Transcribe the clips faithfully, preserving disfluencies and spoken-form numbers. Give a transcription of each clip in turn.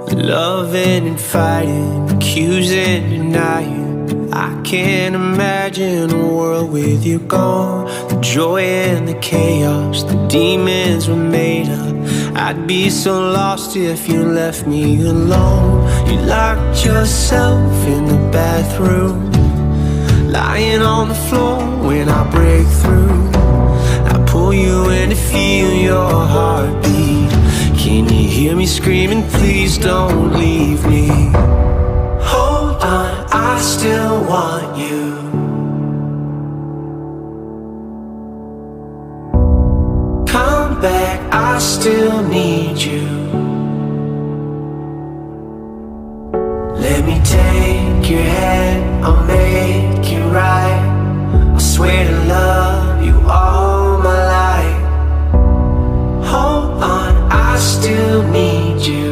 Loving and fighting, accusing, denying. I can't imagine a world with you gone. The joy and the chaos, the demons were made up. I'd be so lost if you left me alone. You locked yourself in the bathroom, lying on the floor when I break through. I pull you in to feel your heartbeat. Can you hear me screaming, please don't leave me? Hold on, I still want you. Come back, I still need you. Let me take your hand, I'll make it right. I swear to love you all my life. Hold on, I still need you.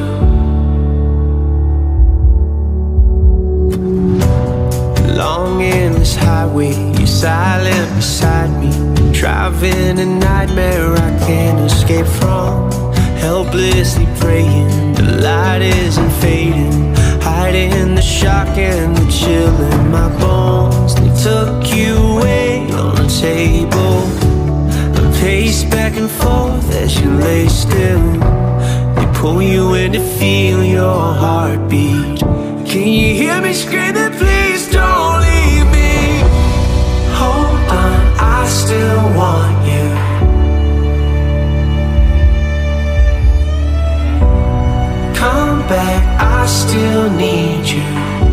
Long endless highway, you're silent beside me. Driving a nightmare I can't escape from. Helplessly praying, the light isn't fading. Hiding the shock and the chill in my bones. They took you away on the table. I pace back and forth as you lay still. They pull you in to feel your heartbeat. Can you hear me screaming, please don't leave me? Hold on, I still want you. Come back, I still need you.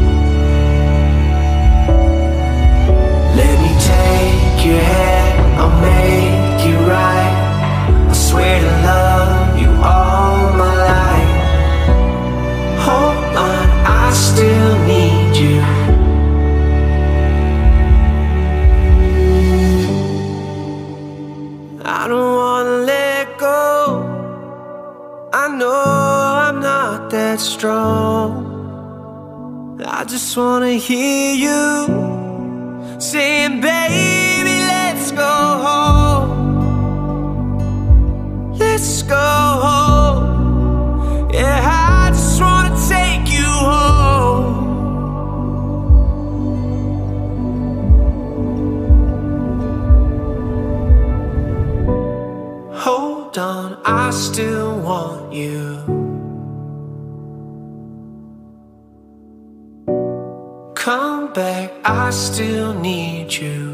Let me take your hand, I'll make it right. I swear to love you all my life. Hold on, I still need you. I don't wanna let go. I know I'm not that strong. I just wanna hear you saying, baby, let's go home. Let's go home. Yeah, I just wanna take you home. Hold on, I still want you. Come back, I still need you.